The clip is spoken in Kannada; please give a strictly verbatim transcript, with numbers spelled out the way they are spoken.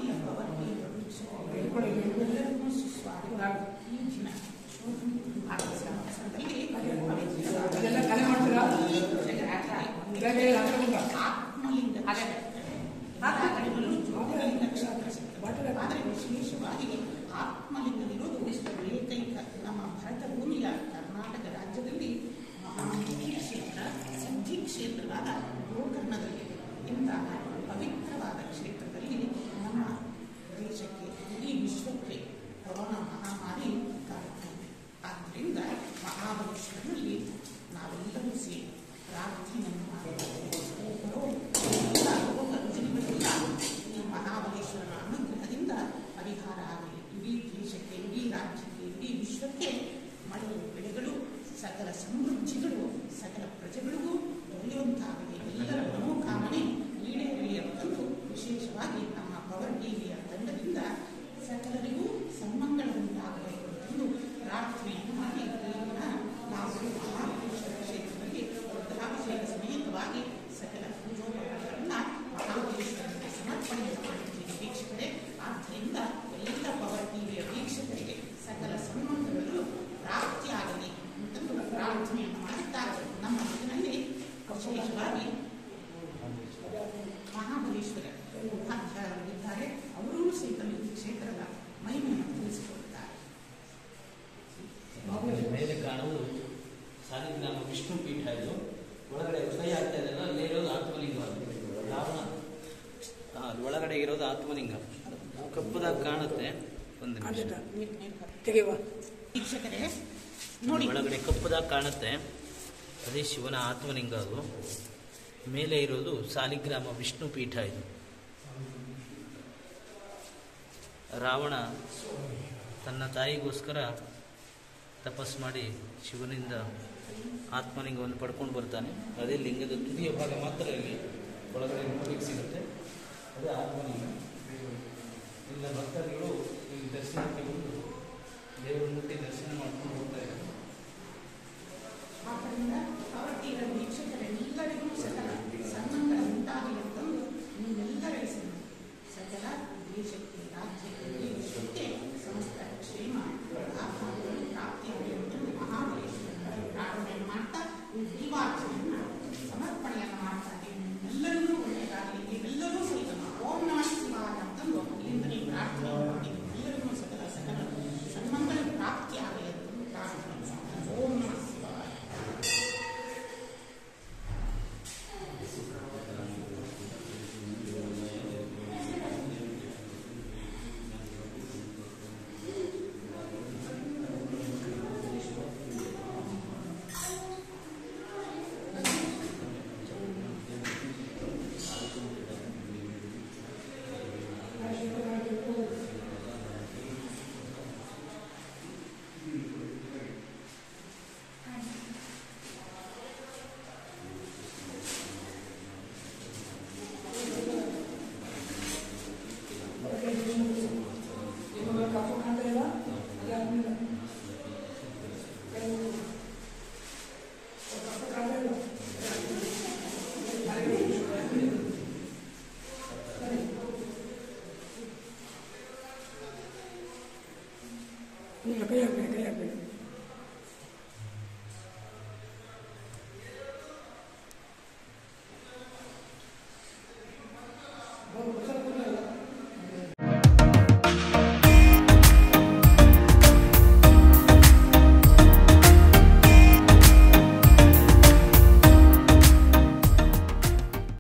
ಆತ್ಮೀಯ ಪವರ್ಗೀಯ ಎಲ್ಲರಿಗೂ ಸುಸ್ವಾಗತ. ಈ ದಿನ ಭಾಗವತದಲ್ಲಿ ಆತ್ಮಲಿಂಗ ಆದರೆ ವಿಶೇಷವಾಗಿ ಆತ್ಮಲಿಂಗವಿರುವುದು ಏಕೈಕ ನಮ್ಮ ಭಾರತ ಭೂಮಿಯ ಕರ್ನಾಟಕ ರಾಜ್ಯದಲ್ಲಿ ಮಹಾಮುಖ್ಯ ಕ್ಷೇತ್ರ ಸಿದ್ಧಿ ಕ್ಷೇತ್ರವಾದ ಗೋಕರ್ಣದಲ್ಲಿ ಇಂತಹ ಪವಿತ್ರವಾದ ಕ್ಷೇತ್ರದಲ್ಲಿ ನಮ್ಮ ದೇಶಕ್ಕೆ ಇಡೀ ವಿಶ್ವಕ್ಕೆ ಕೊರೋನಾ ಮಹಾಮಾರಿ ಕಾಡುತ್ತಿದೆ. ಆದ್ದರಿಂದ ಮಹಾಬಲೇಶ್ವರನಲ್ಲಿ ನಾವೆಲ್ಲರೂ ಸೇರಿ ಪ್ರಾರ್ಥನೆಯನ್ನು ಮಾಡಬೇಕು. ಈ ಮಹಾಬಲೇಶ್ವರನ ಅನುಗ್ರಹದಿಂದ ಪರಿಹಾರ ಆಗಲಿ. ಇಡೀ ದೇಶಕ್ಕೆ, ಇಡೀ ರಾಜ್ಯಕ್ಕೆ, ಇಡೀ ವಿಶ್ವಕ್ಕೆ ಮಳೆ ಬೆಳೆಗಳು, ಸಕಲ ಸಮೃದ್ಧಿಗಳು ಸಕಲ ಪ್ರಜೆಗಳಿಗೂ ದೊರೆಯುವಂತಾಗಲಿ. ಎಲ್ಲರ ಮನೋಕಾಮನೆ ಈಡೇರಲಿ ಅಂತಂದು ವಿಶೇಷವಾಗಿ ನಮ್ಮ ಪವರ್ ಟಿವಿಯ ತಂಡದಿಂದ ಸಕಲರಿಗೂ ಸನ್ಮಂಗಳ ಉಂಟಾಗಬೇಕು ಎಂದು ಪ್ರಾರ್ಥನೆಯನ್ನು ಮಾಡಿ ನಾವು ಮಹಾಬಲೇಶ್ವರ ಕ್ಷೇತ್ರದಲ್ಲಿ ರುದ್ರಾಭಿಷೇಕ ಸಮೇತವಾಗಿ ಸಕಲ ಪೂಜೋಪಕರಣಗಳನ್ನು ಮಹಾಬಲೇಶ್ವರನಿಗೆ ಸಮರ್ಪಣೆಯನ್ನು ಮಾಡಿದ್ದೀವಿ ವೀಕ್ಷಕರೇ. ಆದ್ದರಿಂದ ಎಲ್ಲ ಪವರ್ ಟಿವಿಯ ವೀಕ್ಷಕರಿಗೆ ಸಕಲ ಸನ್ಮಂಗಗಳು ಪ್ರಾಪ್ತಿಯಾಗಲಿ ಅಂತಂದು ಪ್ರಾರ್ಥನೆಯನ್ನು ಮಾಡುತ್ತಾ ನಮ್ಮ ಜೊತೆಯಲ್ಲಿ ವಿಶೇಷವಾಗಿ ಮಹಾಬಲೇಶ್ವರ ಇದ್ದಾರೆ. ಅವರೂ ಸಹಿತ ಈ ಕ್ಷೇತ್ರದ ಮಹಿಮೆಯನ್ನು ತಿಳಿಸಿಕೊಡುತ್ತಾರೆ. ಮೇಲೆ ಕಾಣುವುದು ಸಾಲಿಗ್ರಾಮ ವಿಷ್ಣು ಪೀಠ. ಇದು ಒಳಗಡೆ ಉದಯ ಆಗ್ತಾ ಇದೆಯಲ್ಲ, ಅಲ್ಲೇ ಇರೋದು ಆತ್ಮಲಿಂಗ. ರಾವಣ ಒಳಗಡೆ ಇರೋದು ಆತ್ಮಲಿಂಗ. ಕಪ್ಪದಾಗ ಕಾಣುತ್ತೆ. ಒಂದು ವೀಕ್ಷಕರೇ ನೋಡಿ, ಒಳಗಡೆ ಕಪ್ಪದಾಗ ಕಾಣುತ್ತೆ, ಅದೇ ಶಿವನ ಆತ್ಮಲಿಂಗ. ಅದು ಮೇಲೆ ಇರೋದು ಸಾಲಿಗ್ರಾಮ ವಿಷ್ಣು ಪೀಠ. ಇದು ರಾವಣ ತನ್ನ ತಾಯಿಗೋಸ್ಕರ ತಪಸ್ ಮಾಡಿ ಶಿವನಿಂದ ಆತ್ಮಲಿಂಗವನ್ನು ಪಡ್ಕೊಂಡು ಬರ್ತಾನೆ. ಅದೇ ಲಿಂಗದ ತುದಿಯ ಭಾಗ ಮಾತ್ರ ಇಲ್ಲಿ ಒಳಗಡೆ ನೋಡಲಿಕ್ಕೆ ಸಿಗುತ್ತೆ. ಅದೇ ಆತ್ಮಲಿಂಗ. ಇಲ್ಲ ಭಕ್ತರುಗಳು ಇಲ್ಲಿ ದರ್ಶನಕ್ಕೆ ಬಂದು ದೇವರ ಮುಟ್ಟಿ ದರ್ಶನ ಮಾಡ್ಕೊಂಡು ಹೋಗ್ತಾ ಇದ್ದಾರೆ. ಆದ್ದರಿಂದ ಅವರ ವೀಕ್ಷಕರೆಲ್ಲರಿಗೂ ಸಕಲ ಸನ್ಮಂಗಳ ಉಂಟಾಗಲಿ ಅಂತಂದು ನೀವೆಲ್ಲರ ಹೆಸರು ಸಕಲ ದೇಶಕ್ಕೆ, ರಾಜ್ಯಕ್ಕೆ, ವಿಶ್ವಕ್ಕೆ ಸಮಸ್ತ ಕ್ಷೇಮ ಆತ್ಮಗಳು ಪ್ರಾಪ್ತಿಯಾಗಲಿ ಅಂತಂದು ಮಹಾಬಲೇಶ್ವರನ ಪ್ರಾರ್ಥನೆಯನ್ನು ಮಾಡ್ತಾ ದೀಪಾರ್ಚನೆಯನ್ನು ಸಮರ್ಪಣೆಯನ್ನು ಮಾಡ್ತಾರೆ. ಎಲ್ಲರಿಗೂ ಒಳ್ಳೆಯದಾಗಲಿ. ನೀವೆಲ್ಲರೂ ಸಹಿತ ಓಂ ನಮಃ ಶಿವಾಯ ಅಂತಂದು ಇಲ್ಲಿಂದ ನೀವು ಪ್ರಾರ್ಥನೆ ಮಾಡಿ ಎಲ್ಲರಿಗೂ ಸಕಲ ಸಕಲ ಸನ್ಮಂಗಳ ಪ್ರಾಪ್ತಿಯಾಗಲಿ ಅಂತಂದು ಪ್ರಾರ್ಥನೆ ಮಾಡ್ತಾರೆ. ಓಂ ನಮಃ ಶಿವಾಯ. Kaya, kaya, kaya, kaya.